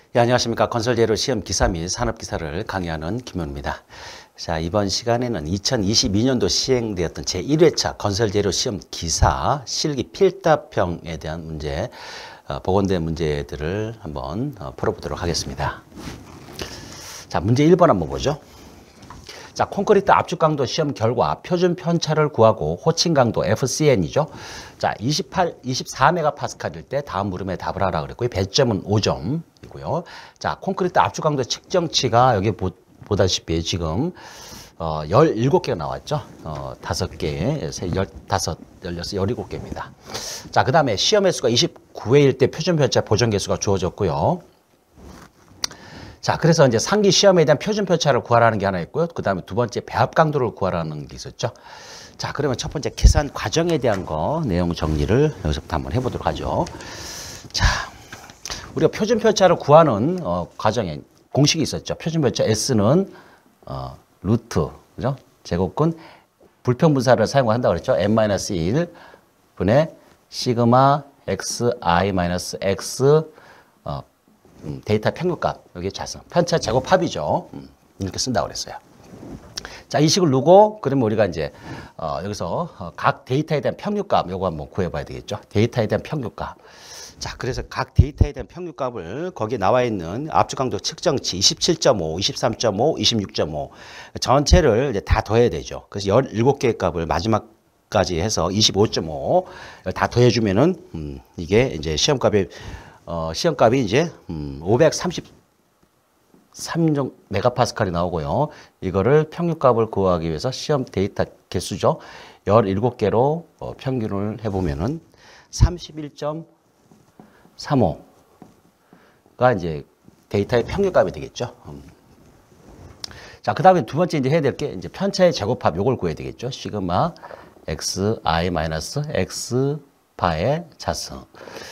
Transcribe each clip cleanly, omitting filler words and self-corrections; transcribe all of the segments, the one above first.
예, 안녕하십니까. 건설재료 시험 기사 및 산업기사를 강의하는 김현우입니다. 자, 이번 시간에는 2022년도 시행되었던 제1회차 건설재료 시험 기사 실기 필답형에 대한 문제, 복원된 문제들을 한번 풀어보도록 하겠습니다. 자, 문제 1번 한번 보죠. 자, 콘크리트 압축 강도 시험 결과 표준 편차를 구하고 호칭 강도 FCN이죠. 자, 24메가파스칼일 때 다음 물음에 답을 하라 그랬고요. 배점은 5점이고요. 자, 콘크리트 압축 강도 측정치가 여기 보다시피 지금 17개가 나왔죠. 5개, 15, 16, 17개입니다. 자, 그 다음에 시험 횟수가 29회일 때 표준 편차 보정 개수가 주어졌고요. 자, 그래서 이제 상기 시험에 대한 표준 편차를 구하라는 게 하나 있고요. 그 다음에 두 번째 배합 강도를 구하라는 게 있었죠. 자, 그러면 첫 번째 계산 과정에 대한 거 내용 정리를 여기서부터 한번 해보도록 하죠. 자, 우리가 표준 편차를 구하는 과정에 공식이 있었죠. 표준 편차 S는 루트, 그죠? 제곱근 불평분사를 사용한다고 그랬죠. n-1 분의 시그마 xi-x 데이터 평균값, 여기 자성, 편차 제곱 합이죠. 이렇게 쓴다고 그랬어요. 자, 이 식을 누고, 그러면 우리가 이제, 여기서 각 데이터에 대한 평균값, 요거 한번 구해봐야 되겠죠. 데이터에 대한 평균값. 자, 그래서 각 데이터에 대한 평균값을 거기에 나와 있는 압축강도 측정치 27.5, 23.5, 26.5 전체를 이제 다 더해야 되죠. 그래서 17개의 값을 마지막까지 해서 25.5 다 더해주면은, 이게 이제 시험값이 이제 533메가파스칼이 나오고요. 이거를 평균값을 구하기 위해서 시험 데이터 개수죠. 17개로 평균을 해보면은 31.35가 이제 데이터의 평균값이 되겠죠. 자, 그 다음에 두 번째 이제 해야 될 게 이제 편차의 제곱합 요걸 구해야 되겠죠. 시그마 xi-x 바의 자승.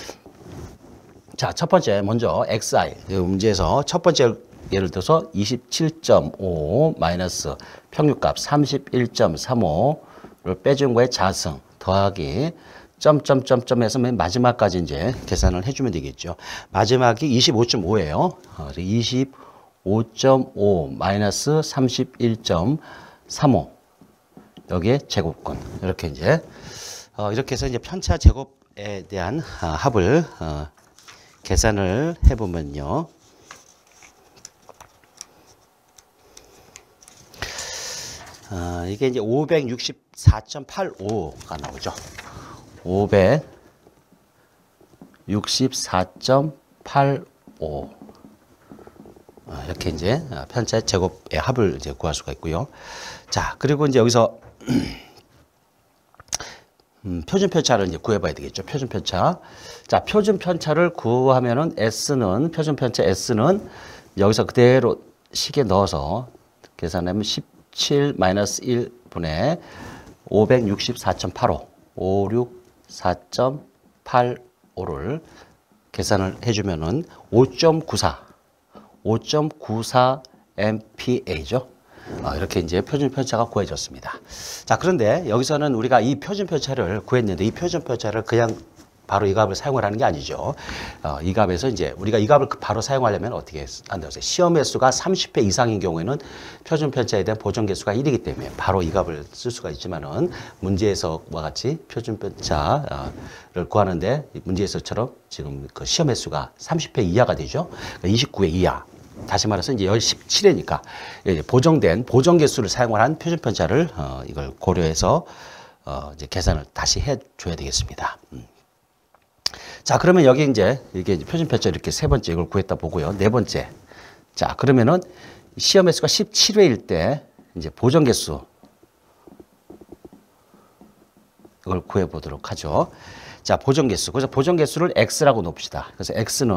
자, 첫 번째 먼저 xi 문제에서 첫 번째 예를 들어서 27.5 마이너스 평균값 31.35를 빼준 거에 자승 더하기 점점점점 해서 맨 마지막까지 이제 계산을 해주면 되겠죠. 마지막이 25.5예요. 25.5 마이너스 31.35 여기에 제곱근 이렇게 이제 이렇게 해서 이제 편차 제곱에 대한 합을 계산을 해보면요. 이게 이제 564.85가 나오죠. 564.85. 이렇게 이제 편차 제곱의 합을 이제 구할 수가 있고요. 자, 그리고 이제 여기서 표준 편차를 이제 구해봐야 되겠죠. 표준 편차. 자, 표준 편차를 구하면은 S는, 표준 편차 S는 여기서 그대로 식에 넣어서 계산하면 17-1분의 564.85, 564.85를 계산을 해주면은 5.94 MPa죠. 이렇게 이제 표준 편차가 구해졌습니다. 자, 그런데 여기서는 우리가 이 표준 편차를 구했는데 이 표준 편차를 그냥 바로 이 값을 사용을 하는 게 아니죠. 이 값에서 이제 우리가 이 값을 바로 사용하려면 어떻게 한다고 했어요? 시험 횟수가 30회 이상인 경우에는 표준 편차에 대한 보정 개수가 1이기 때문에 바로 이 값을 쓸 수가 있지만은 문제에서와 같이 표준 편차를 구하는데 문제에서처럼 지금 그 시험 횟수가 30회 이하가 되죠. 29회 이하. 다시 말해서 이제 17회니까 보정된 보정 개수를 사용을 한 표준 편차를 이걸 고려해서 이제 계산을 다시 해 줘야 되겠습니다. 자, 그러면 여기 이제 이게 표준 편차 이렇게 세 번째 이걸 구했다 보고요. 네 번째. 자, 그러면은 시험 횟수가 17회일 때 이제 보정 개수 이걸 구해 보도록 하죠. 자, 보정 개수. 그래서 보정 개수를 x라고 놓읍시다. 그래서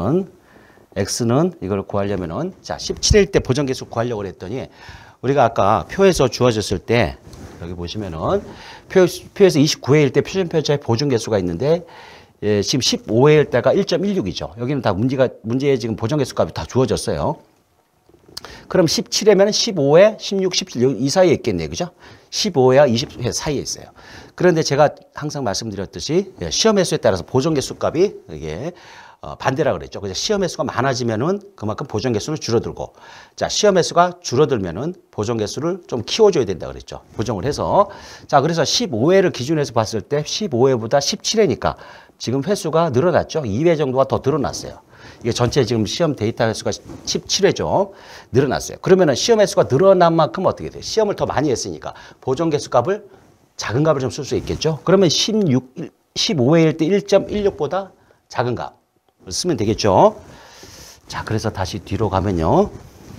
x는 이걸 구하려면은 자, 17회일 때 보정 개수 구하려고 했더니 우리가 아까 표에서 주어졌을 때 여기 보시면은 표에서 29회일 때 표준 편차의 보정 개수가 있는데 지금 15회일 때가 1.16이죠. 여기는 다 문제에 지금 보정 개수 값이 다 주어졌어요. 그럼 17회면 15회, 16, 17 이 사이에 있겠네요. 그죠? 15회와 20회 사이에 있어요. 그런데 제가 항상 말씀드렸듯이 시험 횟수에 따라서 보정 개수 값이 이게 반대라 그랬죠. 그래서 시험 횟수가 많아지면은 그만큼 보정 개수는 줄어들고, 자, 시험 횟수가 줄어들면은 보정 개수를 좀 키워줘야 된다 그랬죠. 보정을 해서. 자, 그래서 15회를 기준해서 봤을 때 15회보다 17회니까 지금 횟수가 늘어났죠. 2회 정도가 더 늘어났어요. 이게 전체 지금 시험 데이터 횟수가 17회죠. 늘어났어요. 그러면은 시험 횟수가 늘어난 만큼 어떻게 돼요? 시험을 더 많이 했으니까 보정 개수 값을 작은 값을 좀 쓸 수 있겠죠. 그러면 15회일 때 1.16보다 작은 값을 쓰면 되겠죠. 자, 그래서 다시 뒤로 가면요.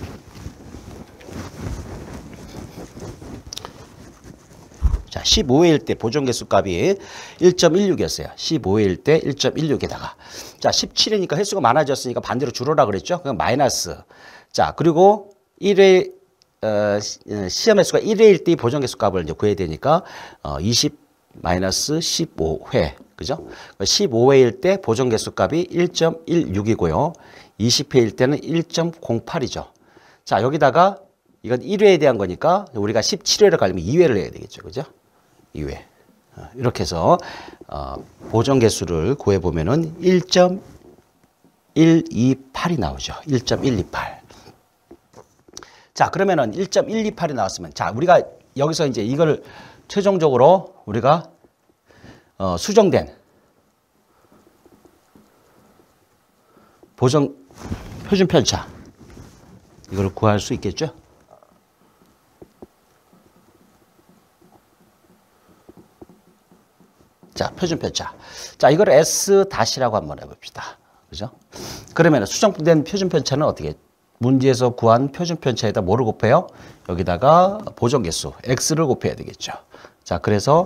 자, 15회일 때 보정 개수 값이 1.16이었어요. 15회일 때 1.16에다가. 자, 17회니까 횟수가 많아졌으니까 반대로 줄어라 그랬죠. 그럼 마이너스. 자, 그리고 1회, 시험 횟수가 1회일 때 보정 개수 값을 이제 구해야 되니까, 20 마이너스 15회. 그죠? 15회일 때 보정 개수 값이 1.16이고요. 20회일 때는 1.08이죠. 자, 여기다가 이건 1회에 대한 거니까 우리가 17회를 가려면 2회를 해야 되겠죠. 그죠? 2회. 이렇게 해서 보정 개수를 구해 보면은 1.128이 나오죠. 1.128. 자, 그러면은 1.128이 나왔으면, 자, 우리가 여기서 이제 이걸 최종적으로 우리가 수정된 보정 표준 편차 이걸 구할 수 있겠죠? 자, 표준 편차. 자, 이걸 S-라고 한번 해봅시다. 그죠? 그러면 수정된 표준 편차는 어떻게? 문제에서 구한 표준 편차에다 뭐를 곱해요? 여기다가 보정 개수 X를 곱해야 되겠죠. 자, 그래서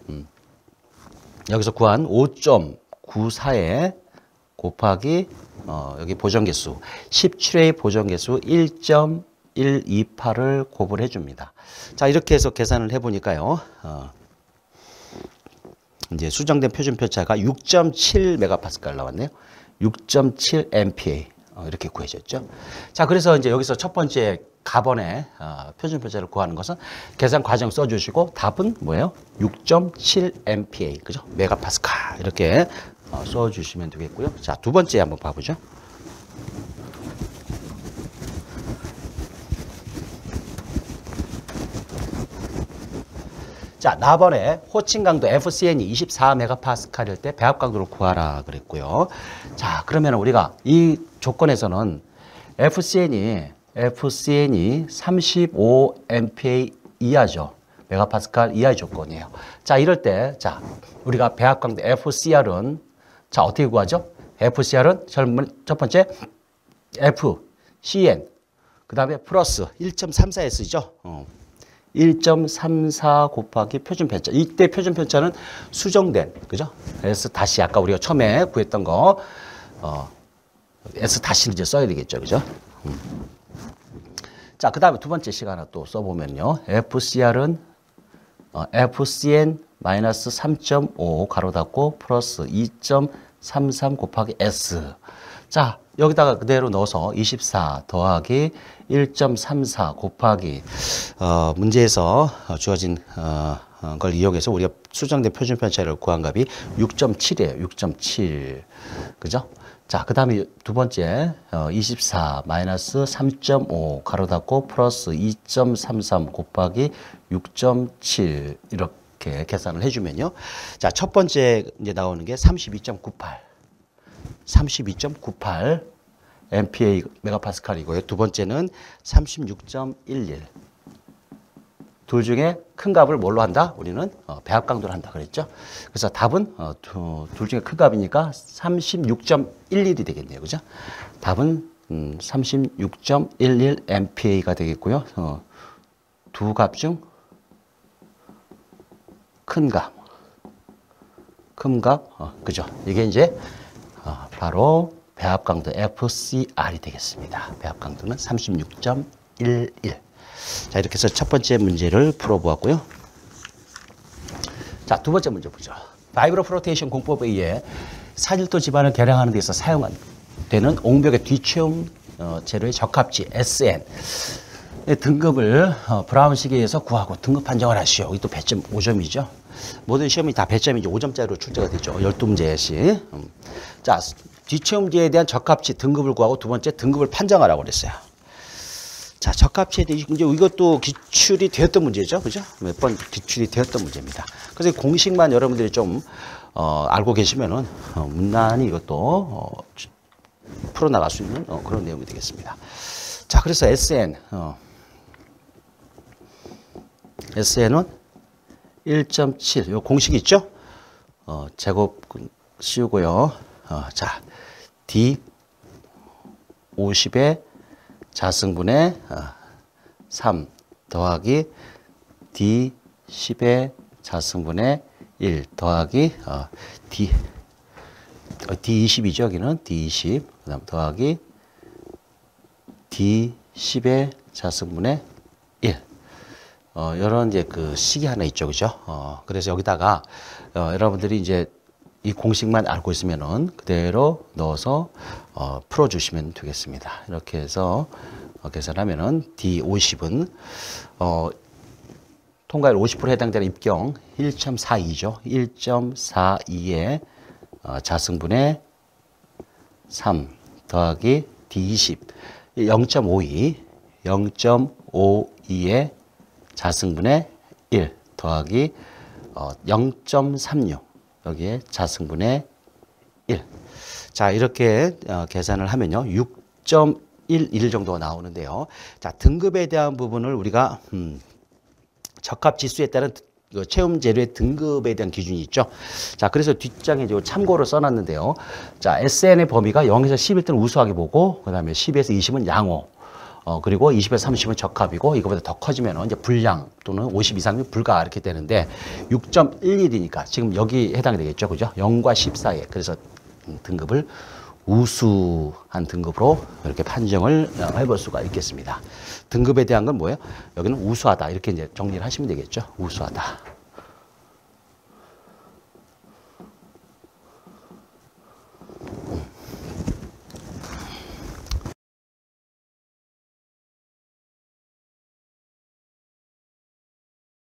여기서 구한 5.94에 곱하기 여기 보정 개수 17회의 보정 개수 1.128을 곱을 해줍니다. 자, 이렇게 해서 계산을 해보니까요. 이제 수정된 표준 편차가 6.7 메가파스칼 나왔네요. 6.7 MPa 이렇게 구해졌죠. 자, 그래서 이제 여기서 첫 번째 가번의 표준 편차를 구하는 것은 계산 과정 써주시고 답은 뭐예요? 6.7 MPa 그죠? 메가파스칼 이렇게 써주시면 되겠고요. 자, 두 번째 한번 봐보죠. 자, 4번에 호칭 강도 FCN이 24메가파스칼일 때 배합 강도를 구하라 그랬고요. 자, 그러면 우리가 이 조건에서는 FCN이 35MPa 이하죠. 메가파스칼 이하의 조건이에요. 자, 이럴 때, 자, 우리가 배합 강도 FCR은, 자, 어떻게 구하죠? FCR은 첫 번째 FCN, 그 다음에 플러스 1.34S죠. 1.34 곱하기 표준 편차. 이때 표준 편차는 수정된, 그죠? S 다시 아까 우리가 처음에 구했던 거, S 다시 이제 써야 되겠죠. 그죠? 자, 그 다음에 두 번째 식 하나 또 써보면요. FCR은 FCN 마이너스 3.5 가로 닫고 플러스 2.33 곱하기 S. 자, 여기다가 그대로 넣어서 24 더하기 1.34 곱하기 문제에서 주어진 걸 이용해서 우리가 수정된 표준 편차를 구한 값이 6.7이에요. 6.7. 그죠? 자, 그 다음에 두 번째 24 마이너스 3.5 가로 닫고 플러스 2.33 곱하기 6.7 이렇게 계산을 해주면요. 자, 첫 번째 이제 나오는 게 32.98 MPa 메가파스칼이고요. 두 번째는 36.11. 둘 중에 큰 값을 뭘로 한다? 우리는 배합 강도를 한다 그랬죠. 그래서 답은 둘 중에 큰 값이니까 36.11이 되겠네요. 그죠? 답은 36.11 MPa가 되겠고요. 두 값 중 큰 값. 그죠? 이게 이제 바로 배합 강도 FCR이 되겠습니다. 배합 강도는 36.11. 자, 이렇게 해서 첫 번째 문제를 풀어보았고요. 자, 두 번째 문제 보죠. 바이브로 프로테이션 공법에 의해 사질도 지반을 개량하는 데 있어 사용되는 옹벽의 뒤체형 재료의 적합치 SN 등급을 브라운식에 의해서 구하고 등급 판정을 하시오. 이게 또 배점 5점이죠. 모든 시험이 다 배점이죠. 5점짜리로 출제가 되죠. 12문제씩. 자, 뒤채움제에 대한 적합치 등급을 구하고 두 번째 등급을 판정하라고 그랬어요. 자, 적합치에 대해 이제 이것도 기출이 되었던 문제죠. 그죠? 몇 번 기출이 되었던 문제입니다. 그래서 공식만 여러분들이 좀 알고 계시면은 무난히 이것도 풀어나갈 수 있는 그런 내용이 되겠습니다. 자, 그래서 SN SN은 1.7 요 공식이 있죠? 제곱 씌우고요. 자, D 50의 자승분의 3 더하기 D 10의 자승분의 1 더하기 D 20이죠. 여기는 D 20 그다음 더하기 D 10의 자승분의 1 이런 이제 그 식이 하나 있죠. 그죠? 그래서 여기다가 여러분들이 이제 이 공식만 알고 있으면은 그대로 넣어서 풀어주시면 되겠습니다. 이렇게 해서 계산하면은 D50은 통과율 50% 해당되는 입경 1.42죠. 1.42의 자승분의 3 더하기 D20 0.52 0.52의 자승분의 1 더하기 0.36 여기에 자승분의 1. 자, 이렇게 계산을 하면요. 6.11 정도가 나오는데요. 자, 등급에 대한 부분을 우리가 적합 지수에 따른 채움 재료의 등급에 대한 기준이 있죠. 자, 그래서 뒷장에 참고를 써놨는데요. 자, SN의 범위가 0에서 11등 우수하게 보고, 그 다음에 10에서 20은 양호, 그리고 20에서 30은 적합이고, 이거보다 더 커지면 이제 불량 또는 50 이상이면 불가 이렇게 되는데, 6.11이니까 지금 여기 해당이 되겠죠. 그죠? 0과 10 사이에. 그래서 등급을 우수한 등급으로 이렇게 판정을 해볼 수가 있겠습니다. 등급에 대한 건 뭐예요? 여기는 우수하다. 이렇게 이제 정리를 하시면 되겠죠. 우수하다.